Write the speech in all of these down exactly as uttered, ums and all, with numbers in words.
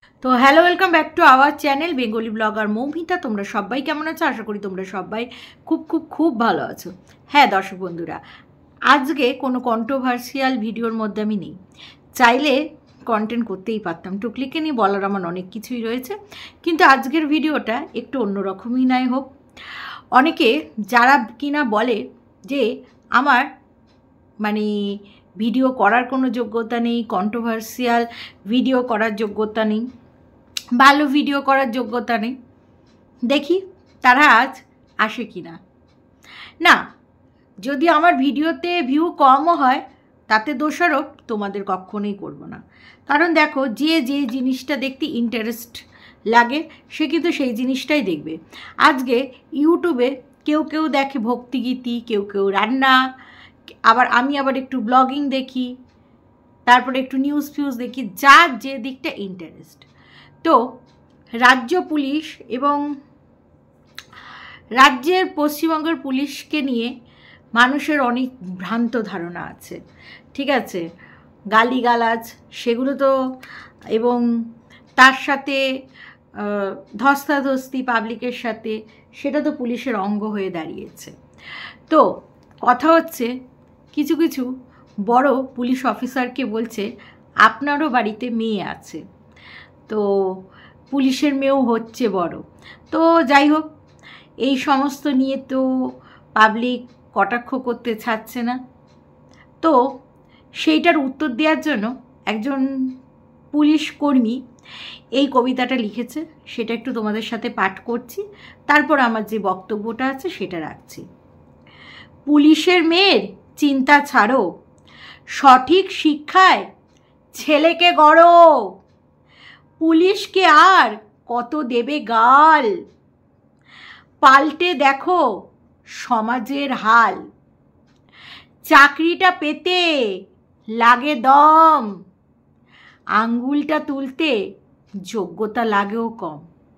তো hello, welcome back to our channel Bengali blogger Moumita. তোমরা সবাই কেমন আছো? আশা করি তোমরা সবাই খুব খুব খুব ভালো আছো। হ্যাঁ দর্শক বন্ধুরা, আজকে কোনো কন্ট্রোভার্সিয়াল ভিডিওর মধ্যে আমি নেই। চাইলে কন্টেন্ট করতেই পারতাম, টুকলিকে নিয়ে বলার আমার অনেক কিছুই রয়েছে, কিন্তু আজকের ভিডিওটা একটু অন্যরকমই নাই হোক। অনেকে যারা কিনা বলে যে আমার মানে ভিডিও করার কোনো যোগ্যতা নেই, কন্ট্রোভার্সিয়াল ভিডিও করার যোগ্যতা নেই, ভালো ভিডিও করার যোগ্যতা নেই, দেখি তারা আজ আসে কি না। না, যদি আমার ভিডিওতে ভিউ কমও হয় তাতে দোষারোপ তোমাদের কখনোই করব না। কারণ দেখো, যে যে জিনিসটা দেখতে ইন্টারেস্ট লাগে সে কিন্তু সেই জিনিসটাই দেখবে। আজকে ইউটিউবে কেউ কেউ দেখে ভক্তিগীতি, কেউ কেউ রান্না, আবার আমি আবার একটু ব্লগিং দেখি, তারপরে একটু নিউজ ফিউজ দেখি, যার যে দিকটা ইন্টারেস্ট। তো রাজ্য পুলিশ এবং রাজ্যের পশ্চিমবঙ্গের পুলিশকে নিয়ে মানুষের অনেক ভ্রান্ত ধারণা আছে, ঠিক আছে? গালিগালাজ সেগুলো তো, এবং তার সাথে ধস্তাধস্তি পাবলিকের সাথে, সেটা তো পুলিশের অঙ্গ হয়ে দাঁড়িয়েছে। তো কথা হচ্ছে, কিছু কিছু বড় পুলিশ অফিসারকে বলছে আপনারও বাড়িতে মেয়ে আছে, তো পুলিশের মেয়েও হচ্ছে বড়। তো যাই হোক, এই সমস্ত নিয়ে তো পাবলিক কটাক্ষ করতে ছাড়ছে না। তো সেইটার উত্তর দেওয়ার জন্য একজন পুলিশ কর্মী এই কবিতাটা লিখেছে, সেটা একটু তোমাদের সাথে পাঠ করছি, তারপর আমার যে বক্তব্যটা আছে সেটা রাখছি। পুলিশের মেয়ের চিন্তা ছাড়ো, সঠিক শিক্ষায় ছেলেকে গড়ো, পুলিশকে আর কত দেবে গাল, পাল্টে দেখো সমাজের হাল, চাকরিটা পেতে লাগে দম, আঙ্গুলটা তুলতে যোগ্যতা লাগেও কম।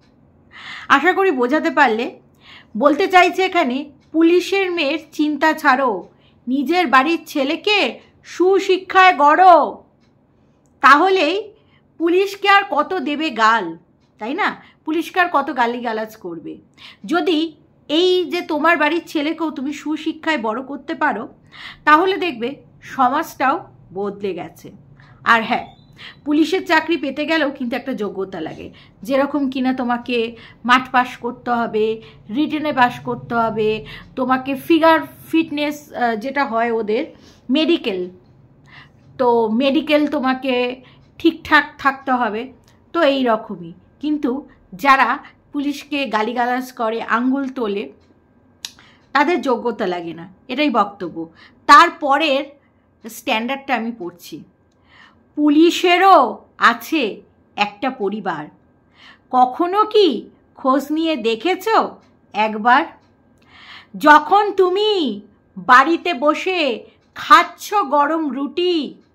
আশা করি বোঝাতে পারলে। বলতে চাইছে এখানে, পুলিশের মেয়ের চিন্তা ছাড়ো, নিজের বাড়ির ছেলেকে সুশিক্ষায় গড়ো, তাহলেই পুলিশকে আর কত দেবে গাল, তাই না? পুলিশকে আর কত গালিগালাজ করবে। যদি এই যে তোমার বাড়ির ছেলেকেও তুমি সুশিক্ষায় বড় করতে পারো, তাহলে দেখবে সমাজটাও বদলে গেছে। আর হ্যাঁ, পুলিশের চাকরি পেতে গেলেও কিন্তু একটা যোগ্যতা লাগে, যেরকম কিনা তোমাকে মাঠ পাস করতে হবে, রিটেনে পাস করতে হবে, তোমাকে ফিগার ফিটনেস যেটা হয় ওদের মেডিকেল, তো মেডিকেল তোমাকে ঠিকঠাক থাকতে হবে। তো এই রকমই কিন্তু যারা পুলিশকে গালিগালাজ করে, আঙ্গুল তোলে, তাদের যোগ্যতা লাগে না, এটাই বক্তব্য। তারপরের স্ট্যান্ডার্ডটা আমি পড়ছি। পুলিশেরও আছে একটা পরিবার, কখনো কি খোঁজ নিয়ে দেখেছো একবার? যখন তুমি বাড়িতে বসে খাচ্ছ গরম রুটি,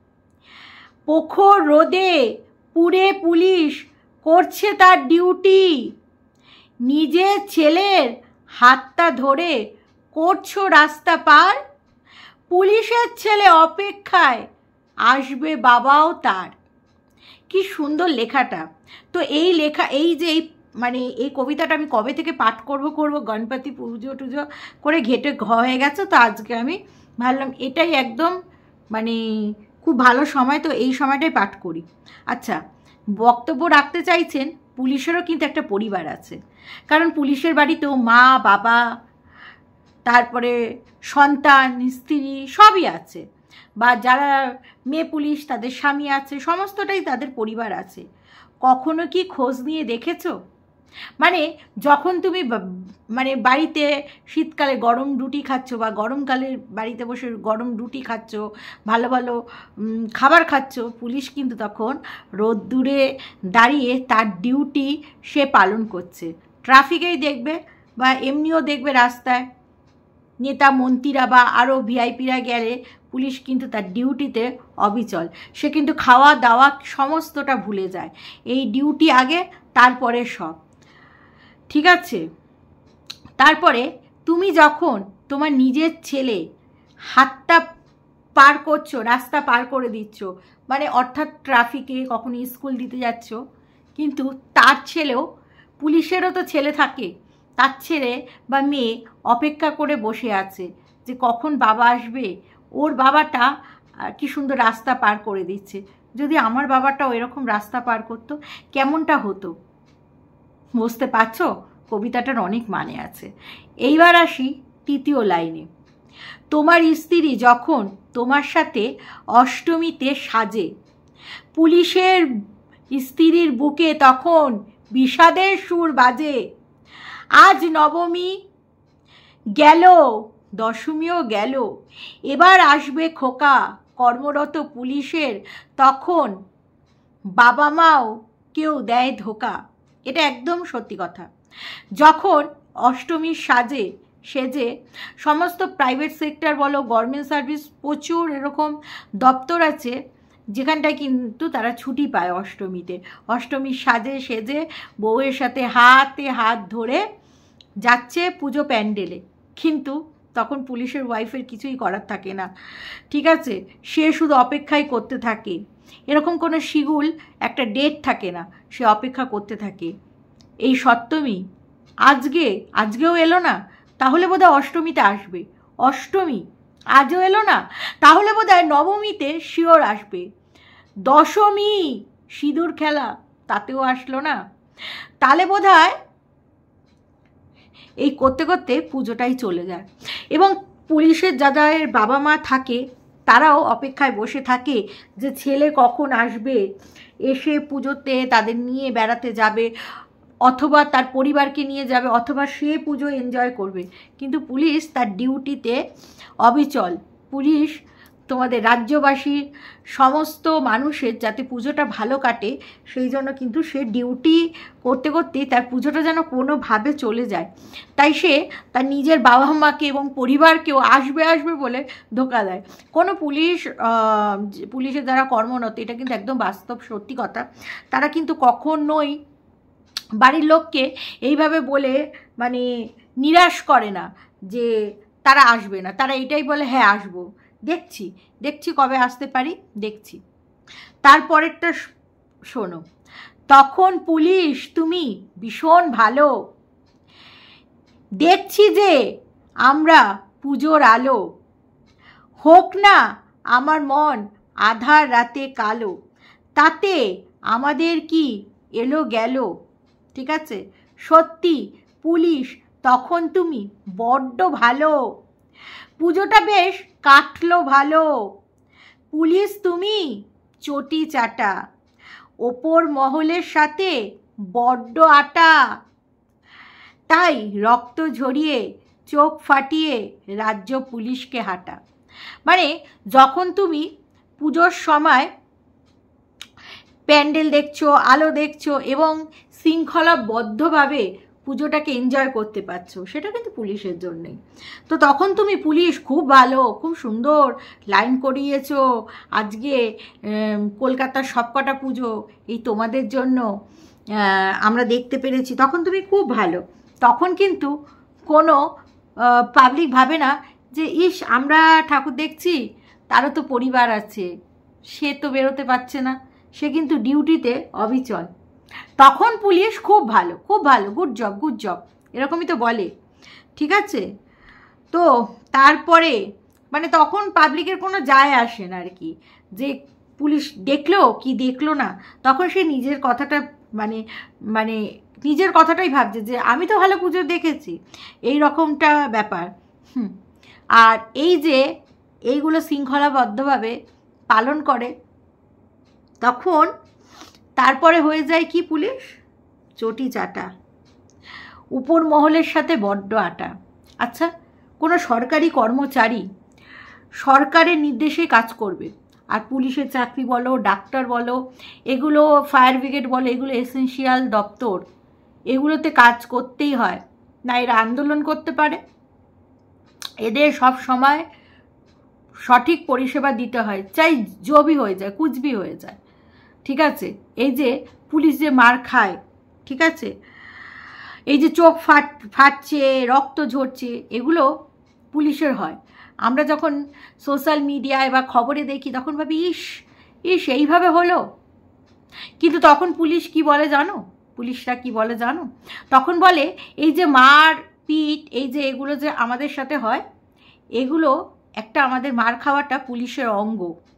প্রখর রোদে পুড়ে পুলিশ করছে তার ডিউটি, নিজের ছেলের হাতটা ধরে করছো রাস্তা পার, পুলিশের ছেলে অপেক্ষায় আসবে বাবাও তার। কি সুন্দর লেখাটা! তো এই লেখা, এই যে এই মানে এই কবিতাটা আমি কবে থেকে পাঠ করব করব গণপতি পুজো টুজো করে ঘেটে হয়ে গেছে, তো আজকে আমি ভাবলাম এটাই একদম মানে খুব ভালো সময়, তো এই সময়টাই পাঠ করি। আচ্ছা, বক্তব্য রাখতে চাইছেন পুলিশেরও কিন্তু একটা পরিবার আছে, কারণ পুলিশের বাড়িতেও মা বাবা, তারপরে সন্তান স্ত্রী সবই আছে, বা যারা মেয়ে পুলিশ তাদের স্বামী আছে, সমস্তটাই তাদের পরিবার আছে। কখনো কি খোঁজ নিয়ে দেখেছো? মানে যখন তুমি মানে বাড়িতে শীতকালে গরম রুটি খাচ্ছ, বা গরমকালে বাড়িতে বসে গরম রুটি খাচ্ছ, ভালো ভালো খাবার খাচ্ছ, পুলিশ কিন্তু তখন রোদ্দুরে দাঁড়িয়ে তার ডিউটি সে পালন করছে। ট্রাফিকেই দেখবে বা এমনিও দেখবে রাস্তায় নেতা মন্ত্রীরা বা আরও ভিআইপিরা গেলে পুলিশ কিন্তু তার ডিউটিতে অবিচল, সে কিন্তু খাওয়া দাওয়া সমস্তটা ভুলে যায়। এই ডিউটি আগে, তারপরে সব, ঠিক আছে? তারপরে তুমি যখন তোমার নিজের ছেলে হাতটা পার করছো, রাস্তা পার করে দিচ্ছ, মানে অর্থাৎ ট্রাফিকে কখনো স্কুল দিতে যাচ্ছ, কিন্তু তার ছেলেও, পুলিশেরও তো ছেলে থাকে, তার ছেলে বা মেয়ে অপেক্ষা করে বসে আছে যে কখন বাবা আসবে। ওর বাবাটা কি সুন্দর রাস্তা পার করে দিচ্ছে, যদি আমার বাবাটাও এরকম রাস্তা পার করতো কেমনটা হতো। বুঝতে পারছো, কবিতাটার অনেক মানে আছে। এইবার আসি তৃতীয় লাইনে। তোমার স্ত্রী যখন তোমার সাথে অষ্টমীতে সাজে, পুলিশের স্ত্রীর বুকে তখন বিষাদের সুর বাজে। আজ নবমী গেল, দশমীও গেল, এবার আসবে খোকা, কর্মরত পুলিশের তখন বাবা মাও কেউ দেয় ধোকা। এটা একদম সত্যি কথা। যখন অষ্টমীর সাজে সেজে সমস্ত প্রাইভেট সেক্টর বলো, গভর্নমেন্ট সার্ভিস, প্রচুর এরকম দপ্তর আছে যেখানটায় কিন্তু তারা ছুটি পায় অষ্টমীতে। অষ্টমীর সাজে সেজে বউয়ের সাথে হাতে হাত ধরে যাচ্ছে পুজো প্যান্ডেলে, কিন্তু তখন পুলিশের ওয়াইফের কিছুই করার থাকে না, ঠিক আছে? সে শুধু অপেক্ষাই করতে থাকে। এরকম কোনো শিগুল একটা ডেট থাকে না, সে অপেক্ষা করতে থাকে। এই সপ্তমী আজকে আজকেও এলো না, তাহলে বোধহয় অষ্টমীতে আসবে। অষ্টমী আজও এলো না, তাহলে বোধহয় নবমীতে শিওর আসবে। দশমী সিঁদুর খেলা, তাতেও আসলো না, তাহলে বোধহয় এই করতে করতে পুজোটাই চলে যায়। এবং পুলিশের যাদের বাবা মা থাকে তারাও অপেক্ষায় বসে থাকে যে ছেলে কখন আসবে, এসে পুজোতে তাদের নিয়ে বেড়াতে যাবে, অথবা তার পরিবারকে নিয়ে যাবে, অথবা সে পুজো এনজয় করবে। কিন্তু পুলিশ তার ডিউটিতে অবিচল। পুলিশ তোমাদের রাজ্যবাসীর সমস্ত মানুষের যাতে পুজোটা ভালো কাটে সেই জন্য কিন্তু সে ডিউটি করতে করতেই তার পুজোটা যেন কোনোভাবে চলে যায়। তাই সে তার নিজের বাবা মাকে এবং পরিবারকেও আসবে আসবে বলে ধোকা দেয়। কোনো পুলিশ পুলিশের যারা কর্মরত, এটা কিন্তু একদম বাস্তব সত্যি কথা, তারা কিন্তু কখনোই বাড়ির লোককে এইভাবে বলে মানে নিরাশ করে না যে তারা আসবে না। তারা এটাই বলে হ্যাঁ আসবো, দেখছি দেখছি কবে আসতে পারি দেখছি। তারপরেরটা শোনো। তখন পুলিশ তুমি ভীষণ ভালো, দেখছি যে আমরা পুজোর আলো, হোক না আমার মন আধার রাতে কালো, তাতে আমাদের কি এলো গেল। ঠিক আছে, সত্যি পুলিশ তখন তুমি বড্ড ভালো, পুজোটা বেশ কাটলো ভালো। পুলিশ তুমি চটি চাটা, ওপর মহলের সাথে বড্ড আটা, তাই রক্ত ঝরিয়ে চোখ ফাটিয়ে রাজ্য পুলিশকে হাঁটা। মানে যখন তুমি পুজোর সময় প্যান্ডেল দেখছো, আলো দেখছো এবং শৃঙ্খলাবদ্ধভাবে পুজোটাকে এনজয় করতে পারছো, সেটা কিন্তু পুলিশের জন্যই। তো তখন তুমি পুলিশ খুব ভালো, খুব সুন্দর লাইন করিয়েছো, আজকে কলকাতার সবকটা পুজো এই তোমাদের জন্য আমরা দেখতে পেরেছি, তখন তুমি খুব ভালো। তখন কিন্তু কোনো পাবলিক ভাবে না যে ইস আমরা ঠাকুর দেখছি, তারও তো পরিবার আছে, সে তো বেরোতে পারছে না, সে কিন্তু ডিউটিতে অবিচল। তখন পুলিশ খুব ভালো, খুব ভালো, গুড জব গুড জব, এরকমই তো বলে। ঠিক আছে, তো তারপরে মানে তখন পাবলিকের কোনো যায় আসে না আর কি, যে পুলিশ দেখলো কি দেখলো না, তখন সে নিজের কথাটা মানে মানে নিজের কথাটাই ভাবছে যে আমি তো ভালো পুজো দেখেছি, এই রকমটা ব্যাপার। হুম আর এই যে এইগুলো শৃঙ্খলাবদ্ধভাবে পালন করে, তখন তারপরে হয়ে যায় কি পুলিশ চটি চাটা, উপর মহলের সাথে বড্ড আটা। আচ্ছা, কোনো সরকারি কর্মচারী সরকারের নির্দেশে কাজ করবে, আর পুলিশের চাকরি বলো, ডাক্তার বলো, এগুলো ফায়ার ব্রিগেড বলো, এগুলো এসেন্সিয়াল দপ্তর, এগুলোতে কাজ করতেই হয়, না এরা আন্দোলন করতে পারে? এদের সব সময় সঠিক পরিষেবা দিতে হয়, চাই জবি হয়ে যায়, কুচবি হয়ে যায়। ঠিক আছে, এই যে পুলিশ যে মার খায়, ঠিক আছে, এই যে চোখ ফাট ফাটছে রক্ত ঝরছে, এগুলো পুলিশের হয়। আমরা যখন সোশ্যাল মিডিয়ায় বা খবরে দেখি তখন ভাবি ইস ইস এইভাবে হলো, কিন্তু তখন পুলিশ কি বলে জানো, পুলিশরা কি বলে জানো, তখন বলে এই যে মার পিট, এই যে এগুলো যে আমাদের সাথে হয়, এগুলো একটা আমাদের মার খাওয়াটা পুলিশের অঙ্গ,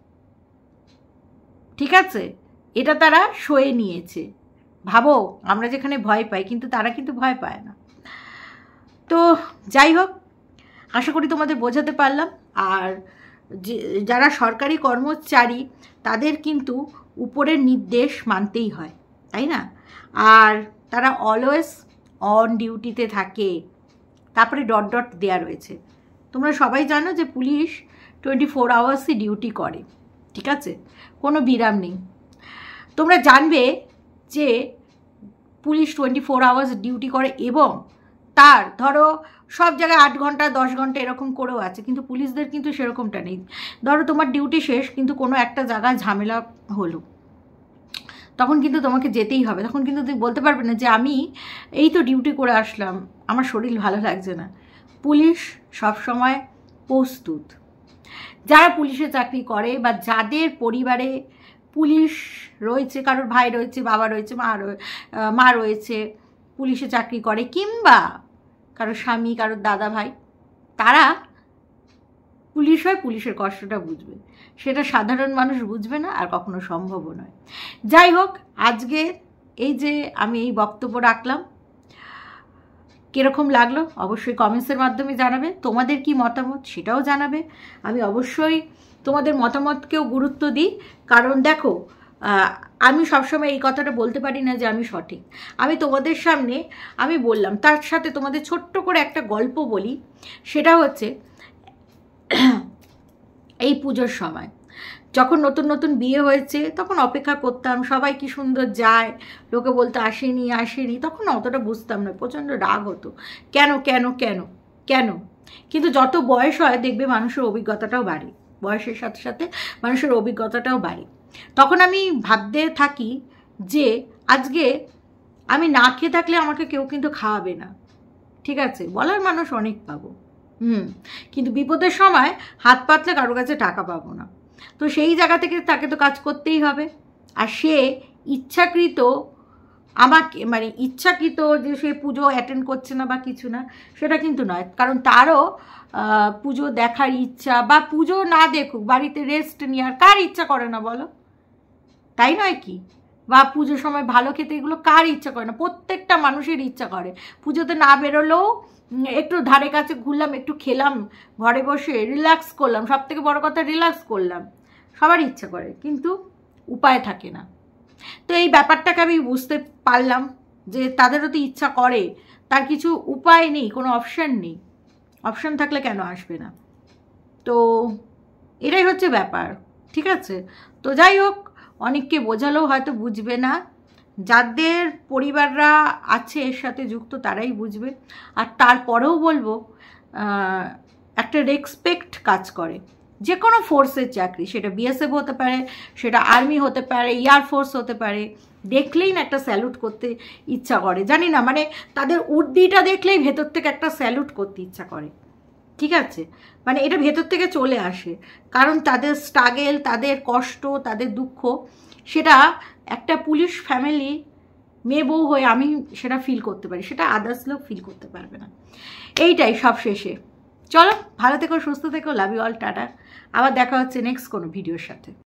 ঠিক আছে, এটা তারা সয়ে নিয়েছে। ভাবো আমরা যেখানে ভয় পাই, কিন্তু তারা কিন্তু ভয় পায় না। তো যাই হোক, আশা করি তোমাদের বোঝাতে পারলাম। আর যে যারা সরকারি কর্মচারী তাদের কিন্তু উপরের নির্দেশ মানতেই হয়, তাই না? আর তারা অলওয়েজ অন ডিউটিতে থাকে। তারপরে ডট ডট দেওয়া রয়েছে। তোমরা সবাই জানো যে পুলিশ টোয়েন্টি ফোর আওয়ার্সই ডিউটি করে, ঠিক আছে, কোনো বিরাম নেই। তোমরা জানবে যে police twenty four hours duty করে এবং তার ধরো সব জায়গায় আট ঘন্টা দশ ঘন্টা এরকম করেও আছে, কিন্তু পুলিশদের কিন্তু সেরকমটা নেই। ধরো তোমার ডিউটি শেষ, কিন্তু কোনো একটা জায়গায় ঝামেলা হলো, তখন কিন্তু তোমাকে যেতেই হবে। তখন কিন্তু তুমি বলতে পারবে না যে আমি এই তো ডিউটি করে আসলাম, আমার শরীর ভালো লাগছে না। পুলিশ সবসময় প্রস্তুত। যারা পুলিশে চাকরি করে বা যাদের পরিবারে পুলিশ রয়েছে, কারোর ভাই রয়েছে, বাবা রয়েছে, মা মা রয়েছে, পুলিশে চাকরি করে, কিংবা কারোর স্বামী, কারোর দাদা ভাই, তারা পুলিশ হয়, পুলিশের কষ্টটা বুঝবে। সেটা সাধারণ মানুষ বুঝবে না, আর কখনো সম্ভবও নয়। যাই হোক, আজকে এই যে আমি এই বক্তব্য রাখলাম, কীরকম লাগলো অবশ্যই কমেন্টসের মাধ্যমে জানাবে। তোমাদের কি মতামত সেটাও জানাবে। আমি অবশ্যই তোমাদের মতামতকেও গুরুত্ব দিই, কারণ দেখো আমি সবসময় এই কথাটা বলতে পারি না যে আমি সঠিক। আমি তোমাদের সামনে আমি বললাম, তার সাথে তোমাদের ছোট্ট করে একটা গল্প বলি। সেটা হচ্ছে এই পুজোর সময় যখন নতুন নতুন বিয়ে হয়েছে, তখন অপেক্ষা করতাম সবাই কি সুন্দর যায়, লোকে বলতো আসেনি আসেনি, তখন অতটা বুঝতাম না, প্রচণ্ড রাগ হতো, কেন কেন কেন কেন। কিন্তু যত বয়স হয় দেখবে মানুষের অভিজ্ঞতাটাও বাড়ে, বয়সের সাথে সাথে মানুষের অভিজ্ঞতাটাও বাড়ে। তখন আমি ভাবতে থাকি যে আজকে আমি না খেয়ে থাকলে আমাকে কেউ কিন্তু খাওয়াবে না, ঠিক আছে, বলার মানুষ অনেক পাবো, হুম, কিন্তু বিপদের সময় হাত পাতলে কারো কাছে টাকা পাবো না। তো সেই জায়গা থেকে তাকে তো কাজ করতেই হবে। আর সে ইচ্ছাকৃত আমাকে মানে ইচ্ছাকৃত যে সে পুজো অ্যাটেন্ড করছে না বা কিছু না, সেটা কিন্তু নয়, কারণ তারও পুজো দেখার ইচ্ছা, বা পুজো না দেখুক বাড়িতে রেস্ট নেওয়ার কার ইচ্ছা করে না বলো, তাই নয় কি? বা পুজোর সময় ভালো খেতে, এগুলো কার ইচ্ছা করে না? প্রত্যেকটা মানুষের ইচ্ছা করে। পুজোতে না বেরোলেও একটু ধারে কাছে ঘুরলাম, একটু খেলাম, ঘরে বসে রিল্যাক্স করলাম, সব থেকে বড় কথা রিল্যাক্স করলাম, সবার ইচ্ছা করে, কিন্তু উপায় থাকে না। তো এই ব্যাপারটাকে আমি বুঝতে পারলাম যে তাদেরও তো ইচ্ছা করে, তার কিছু উপায় নেই, কোনো অপশান নেই, অপশান থাকলে কেন আসবে না? তো এটাই হচ্ছে ব্যাপার, ঠিক আছে। তো যাই হোক, অনেককে বোঝালেও হয়তো বুঝবে না, যাদের পরিবাররা আছে এর সাথে যুক্ত তারাই বুঝবে। আর তারপরেও বলবো একটা রেসপেক্ট কাজ করে, যে কোনো ফোর্সের চাকরি, সেটা বিএসএফ হতে পারে, সেটা আর্মি হতে পারে, এয়ারফোর্স হতে পারে, দেখলেই না একটা স্যালুট করতে ইচ্ছা করে। জানি না, মানে তাদের উর্দিটা দেখলেই ভেতর থেকে একটা স্যালুট করতে ইচ্ছা করে, ঠিক আছে, মানে এটা ভেতর থেকে চলে আসে, কারণ তাদের স্ট্রাগেল, তাদের কষ্ট, তাদের দুঃখ, সেটা একটা পুলিশ ফ্যামিলি মেয়ে বউ হয়ে আমি সেটা ফিল করতে পারি, সেটা আদার্স লোক ফিল করতে পারবে না। এইটাই সব শেষে। চলো, ভালো থেকো, সুস্থ থেকো, লাভ ইউ অল, টাটা। আবার দেখা হচ্ছে নেক্সট কোনো ভিডিওর সাথে।